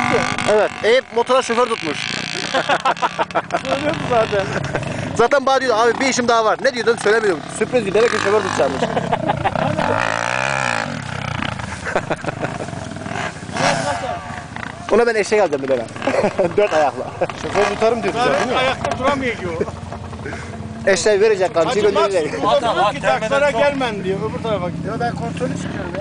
Evet, Eyüp motora şoför tutmuş. Söylüyordu zaten. Zaten bana diyordu abi bir işim daha var. Ne diyordun söylemiyorum. Sürpriz bir demek ki şoför tutacakmış. Ona ben eşek alacağım bir tane. 4 ayakla. Şoför tutarım diyor bize değil mi? Ayakta duramıyor ki o. Eşeği verecek kamçıyı Hacı Max gönderecek. burada diyor ki taksara gelmen diyor. Öbür tarafa gidiyor. Ya ben kontrolü çıkıyorum ya.